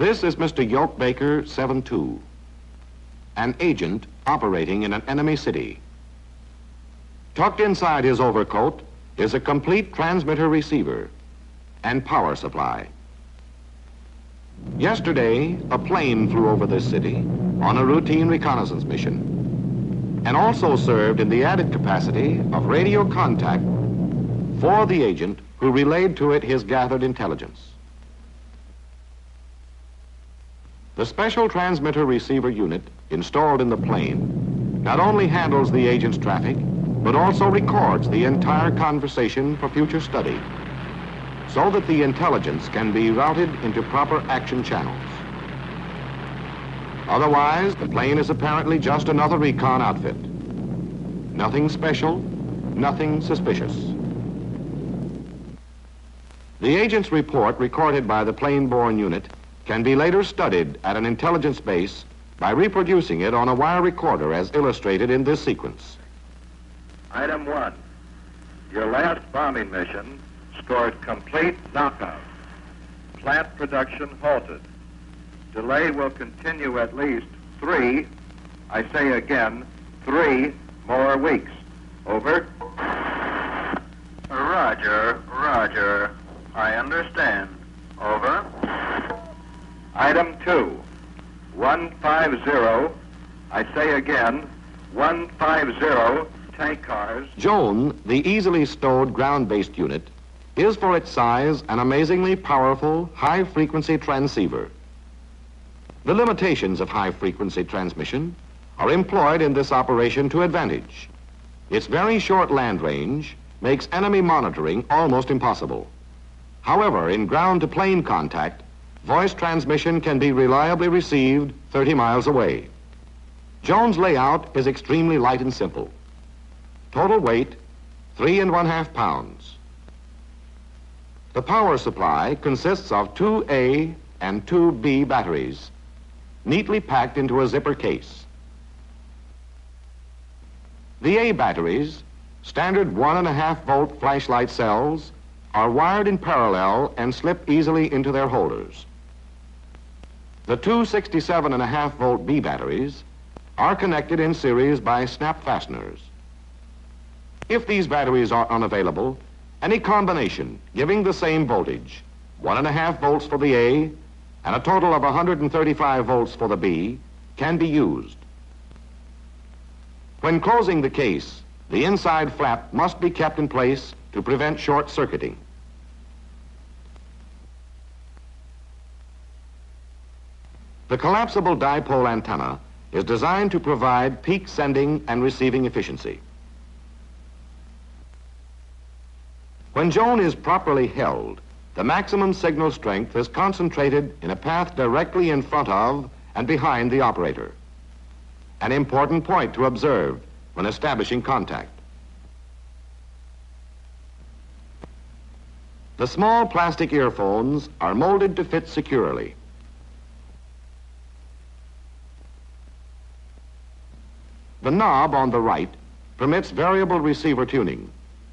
This is Mr. Yoke Baker 7-2, an agent operating in an enemy city. Tucked inside his overcoat is a complete transmitter receiver and power supply. Yesterday, a plane flew over this city on a routine reconnaissance mission and also served in the added capacity of radio contact for the agent who relayed to it his gathered intelligence. The special transmitter receiver unit installed in the plane not only handles the agent's traffic, but also records the entire conversation for future study, so that the intelligence can be routed into proper action channels. Otherwise, the plane is apparently just another recon outfit. Nothing special, nothing suspicious. The agent's report recorded by the plane-borne unit can be later studied at an intelligence base by reproducing it on a wire recorder as illustrated in this sequence. Item 1, your last bombing mission scored complete knockout. Plant production halted. Delay will continue at least 3, I say again, 3 more weeks. Over. Roger, roger. I understand. Over. Item 2, 150, I say again, 150 tank cars. Joan, the easily stowed ground-based unit, is for its size an amazingly powerful high-frequency transceiver. The limitations of high-frequency transmission are employed in this operation to advantage. Its very short land range makes enemy monitoring almost impossible. However, in ground-to-plane contact, voice transmission can be reliably received 30 miles away. Joan's layout is extremely light and simple. Total weight, 3½ pounds. The power supply consists of 2 A and 2 B batteries, neatly packed into a zipper case. The A batteries, standard 1.5-volt flashlight cells, are wired in parallel and slip easily into their holders. The 2 67.5-volt B batteries are connected in series by snap fasteners. If these batteries are unavailable, any combination giving the same voltage, 1.5 volts for the A and a total of 135 volts for the B, can be used. When closing the case, the inside flap must be kept in place to prevent short-circuiting. The collapsible dipole antenna is designed to provide peak sending and receiving efficiency. When Joan is properly held, the maximum signal strength is concentrated in a path directly in front of and behind the operator. An important point to observe when establishing contact. The small plastic earphones are molded to fit securely. The knob on the right permits variable receiver tuning.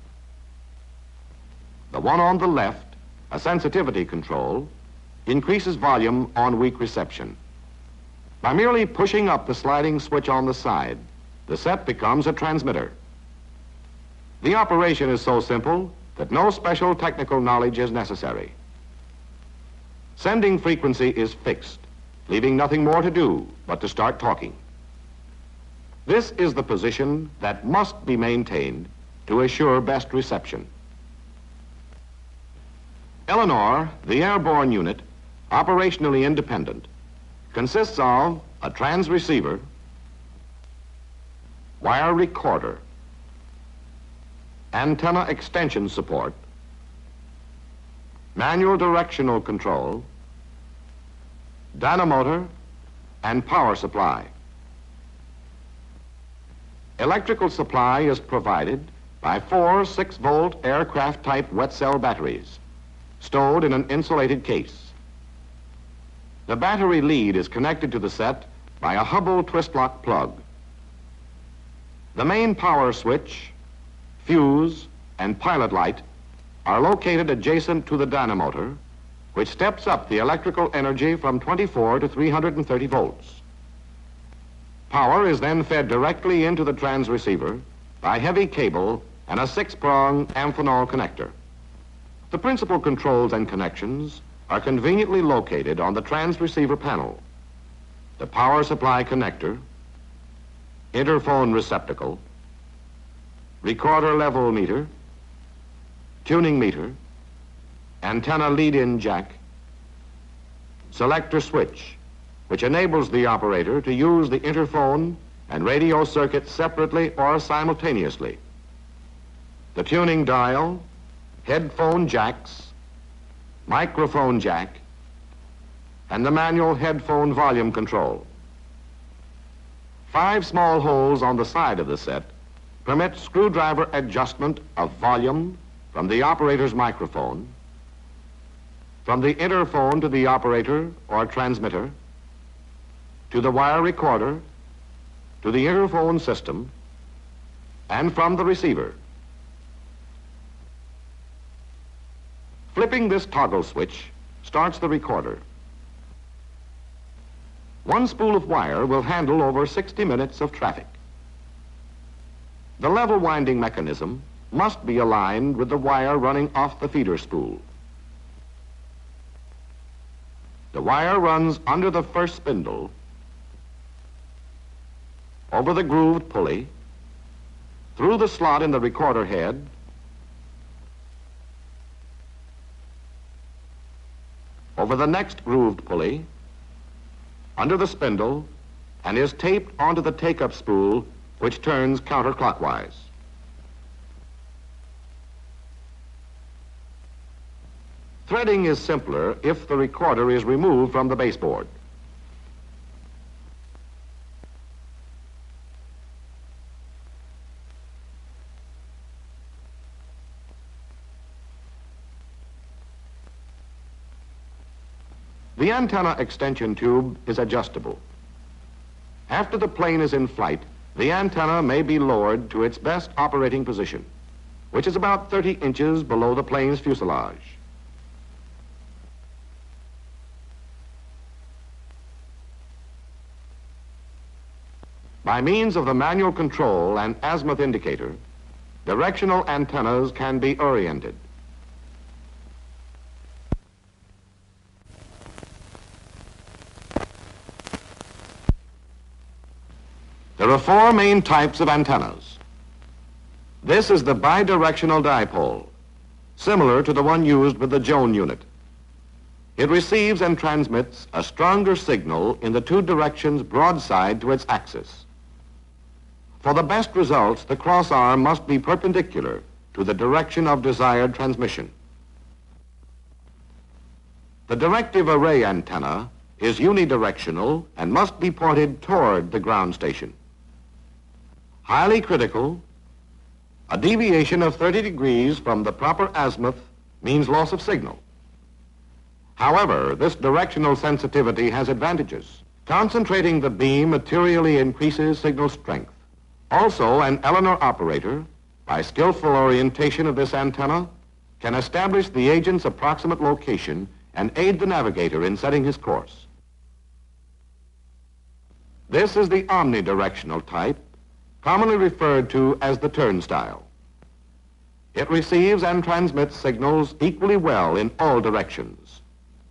The one on the left, a sensitivity control, increases volume on weak reception. By merely pushing up the sliding switch on the side, the set becomes a transmitter. The operation is so simple that no special technical knowledge is necessary. Sending frequency is fixed, leaving nothing more to do but to start talking. This is the position that must be maintained to assure best reception. Eleanor, the airborne unit, operationally independent, consists of a transreceiver, wire recorder, antenna extension support, manual directional control, dynamotor, and power supply. Electrical supply is provided by 4 6-volt aircraft-type wet cell batteries, stowed in an insulated case. The battery lead is connected to the set by a Hubble twist-lock plug. The main power switch, fuse, and pilot light are located adjacent to the dynamotor which steps up the electrical energy from 24 to 330 volts. Power is then fed directly into the transceiver by heavy cable and a 6-prong Amphenol connector. The principal controls and connections are conveniently located on the transceiver panel. The power supply connector, interphone receptacle, recorder level meter, tuning meter, antenna lead-in jack, selector switch, which enables the operator to use the interphone and radio circuit separately or simultaneously, the tuning dial, headphone jacks, microphone jack, and the manual headphone volume control. 5 small holes on the side of the set permit screwdriver adjustment of volume from the operator's microphone, from the interphone to the operator or transmitter, to the wire recorder, to the interphone system, and from the receiver. Flipping this toggle switch starts the recorder. One spool of wire will handle over 60 minutes of traffic. The level winding mechanism must be aligned with the wire running off the feeder spool. The wire runs under the first spindle, over the grooved pulley, through the slot in the recorder head, over the next grooved pulley, under the spindle, and is taped onto the take-up spool, which turns counterclockwise. Threading is simpler if the recorder is removed from the baseboard. The antenna extension tube is adjustable. After the plane is in flight, the antenna may be lowered to its best operating position, which is about 30 inches below the plane's fuselage. By means of the manual control and azimuth indicator, directional antennas can be oriented. There are 4 main types of antennas. This is the bidirectional dipole, similar to the one used with the Joan unit. It receives and transmits a stronger signal in the 2 directions broadside to its axis. For the best results, the cross arm must be perpendicular to the direction of desired transmission. The directive array antenna is unidirectional and must be pointed toward the ground station. Highly critical, a deviation of 30 degrees from the proper azimuth means loss of signal. However, this directional sensitivity has advantages. Concentrating the beam materially increases signal strength. Also, an Eleanor operator, by skillful orientation of this antenna, can establish the agent's approximate location and aid the navigator in setting his course. This is the omnidirectional type, commonly referred to as the turnstile. It receives and transmits signals equally well in all directions.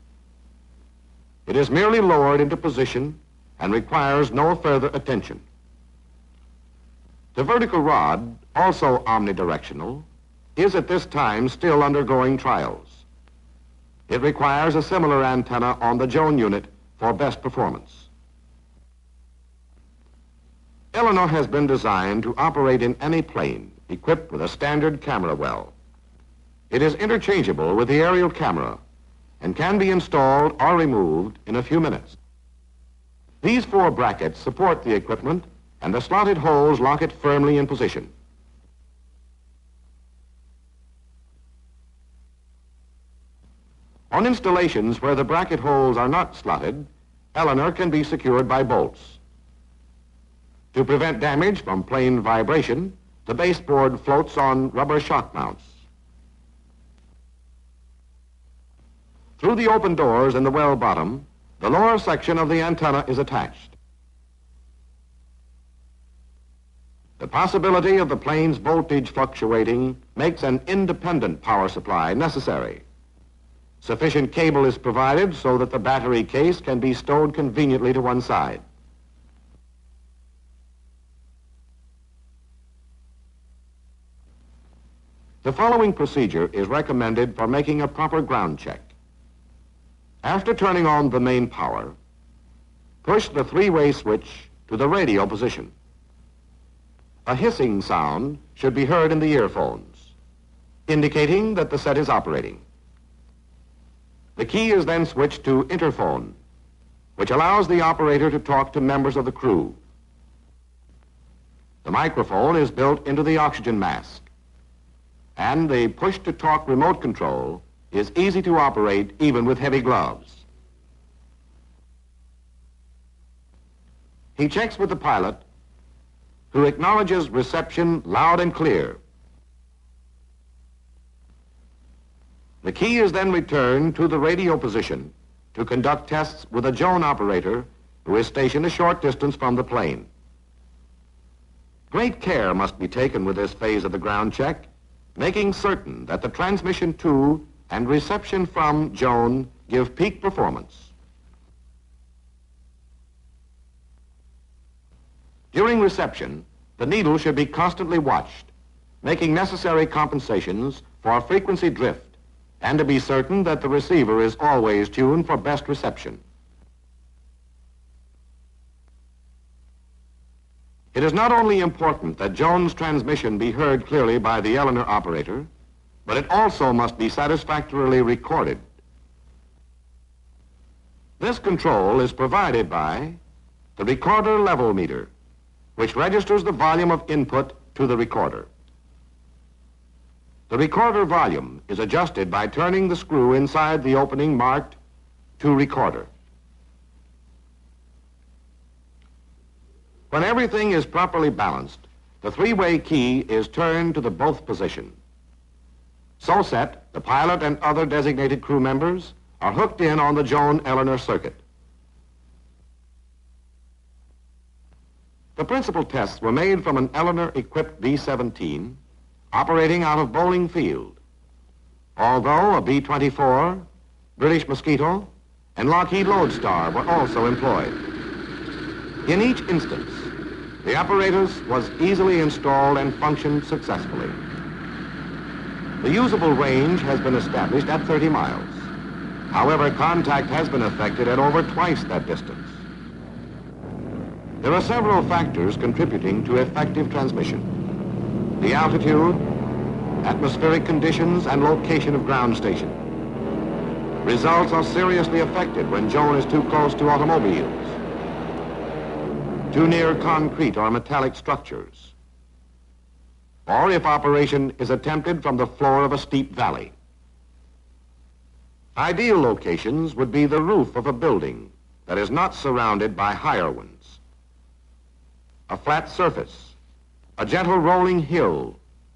It is merely lowered into position and requires no further attention. The vertical rod, also omnidirectional, is at this time still undergoing trials. It requires a similar antenna on the Joan unit for best performance. Eleanor has been designed to operate in any plane equipped with a standard camera well. It is interchangeable with the aerial camera and can be installed or removed in a few minutes. These 4 brackets support the equipment and the slotted holes lock it firmly in position. On installations where the bracket holes are not slotted, Eleanor can be secured by bolts. To prevent damage from plane vibration, the baseboard floats on rubber shock mounts. Through the open doors in the well bottom, the lower section of the antenna is attached. The possibility of the plane's voltage fluctuating makes an independent power supply necessary. Sufficient cable is provided so that the battery case can be stowed conveniently to one side. The following procedure is recommended for making a proper ground check. After turning on the main power, push the three-way switch to the radio position. A hissing sound should be heard in the earphones, indicating that the set is operating. The key is then switched to interphone, which allows the operator to talk to members of the crew. The microphone is built into the oxygen mask, and the push-to-talk remote control is easy to operate even with heavy gloves. He checks with the pilot, who acknowledges reception loud and clear. The key is then returned to the radio position to conduct tests with a Joan operator who is stationed a short distance from the plane. Great care must be taken with this phase of the ground check, making certain that the transmission to and reception from Joan give peak performance. During reception, the needle should be constantly watched, making necessary compensations for frequency drift and to be certain that the receiver is always tuned for best reception. It is not only important that Joan's transmission be heard clearly by the Eleanor operator, but it also must be satisfactorily recorded. This control is provided by the recorder level meter, which registers the volume of input to the recorder. The recorder volume is adjusted by turning the screw inside the opening marked to recorder. When everything is properly balanced, the three-way key is turned to the both position. So set, the pilot and other designated crew members are hooked in on the Joan-Eleanor circuit. The principal tests were made from an Eleanor-equipped B-17 operating out of Bowling Field, although a B-24, British Mosquito, and Lockheed Lodestar were also employed. In each instance, the apparatus was easily installed and functioned successfully. The usable range has been established at 30 miles. However, contact has been effected at over twice that distance. There are several factors contributing to effective transmission: the altitude, atmospheric conditions, and location of ground station. Results are seriously affected when Joan is too close to automobiles, too near concrete or metallic structures, or if operation is attempted from the floor of a steep valley. Ideal locations would be the roof of a building that is not surrounded by higher ones, a flat surface, a gentle rolling hill,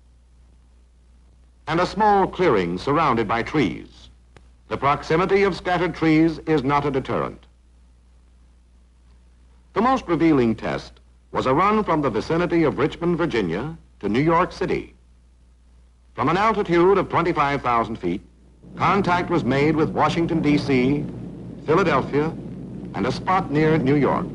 and a small clearing surrounded by trees. The proximity of scattered trees is not a deterrent. The most revealing test was a run from the vicinity of Richmond, Virginia to New York City. From an altitude of 25,000 feet, contact was made with Washington, D.C., Philadelphia, and a spot near New York.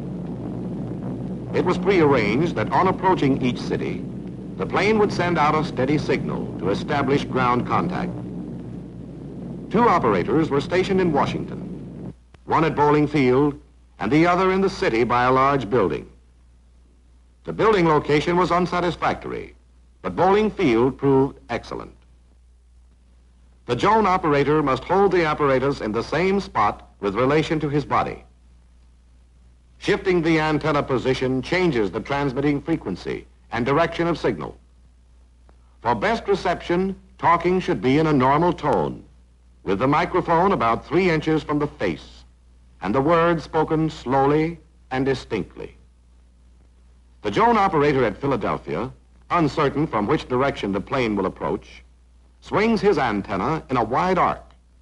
It was prearranged that on approaching each city, the plane would send out a steady signal to establish ground contact. Two operators were stationed in Washington, one at Bowling Field and the other in the city by a large building. The building location was unsatisfactory, but Bowling Field proved excellent. The Joan operator must hold the apparatus in the same spot with relation to his body. Shifting the antenna position changes the transmitting frequency and direction of signal. For best reception, talking should be in a normal tone, with the microphone about 3 inches from the face, and the words spoken slowly and distinctly. The Joan operator at Philadelphia, uncertain from which direction the plane will approach, swings his antenna in a wide arc,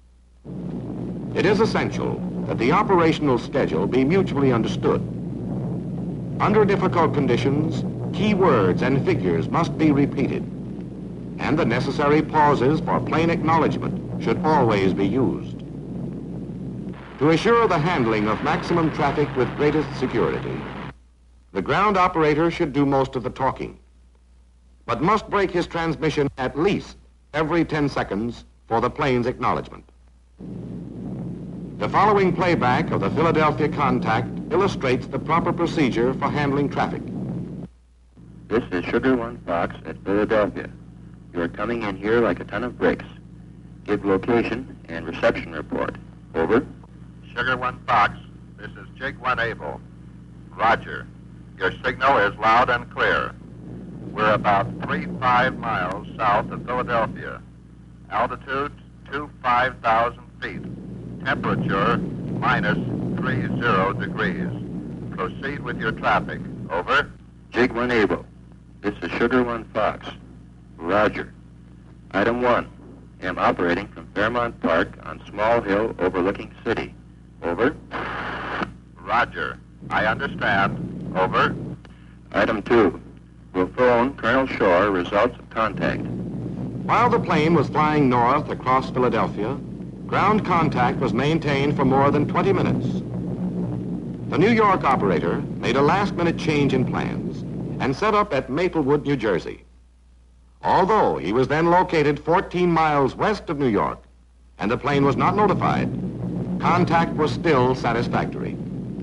It is essential that the operational schedule be mutually understood. Under difficult conditions, key words and figures must be repeated, and the necessary pauses for plain acknowledgement should always be used. To assure the handling of maximum traffic with greatest security, the ground operator should do most of the talking, but must break his transmission at least every 10 seconds for the plane's acknowledgement. The following playback of the Philadelphia contact illustrates the proper procedure for handling traffic. This is Sugar 1 Fox at Philadelphia. You are coming in here like a ton of bricks. Give location and reception report. Over. Sugar 1 Fox, this is Jig 1 Able. Roger. Your signal is loud and clear. We're about 35 miles south of Philadelphia. Altitude 25,000 feet. Temperature minus 30 degrees. Proceed with your traffic. Over. Jig 1 Able. This is Sugar 1 Fox. Roger. Item 1. Am operating from Fairmount Park on Small Hill overlooking city. Over. Roger. I understand. Over. Item 2. Will phone Colonel Shore results of contact. While the plane was flying north across Philadelphia, ground contact was maintained for more than 20 minutes. The New York operator made a last-minute change in plans and set up at Maplewood, New Jersey. Although he was then located 14 miles west of New York and the plane was not notified, contact was still satisfactory.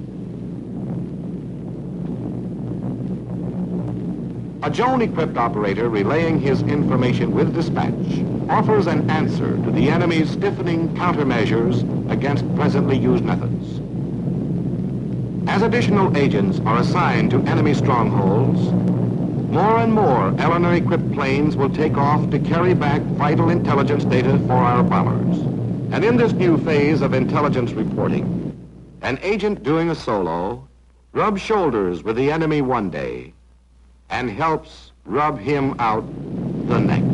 A Joan-equipped operator relaying his information with dispatch offers an answer to the enemy's stiffening countermeasures against presently used methods. As additional agents are assigned to enemy strongholds, more and more Eleanor-equipped planes will take off to carry back vital intelligence data for our bombers. And in this new phase of intelligence reporting, an agent doing a solo rubs shoulders with the enemy one day and helps rub him out the next.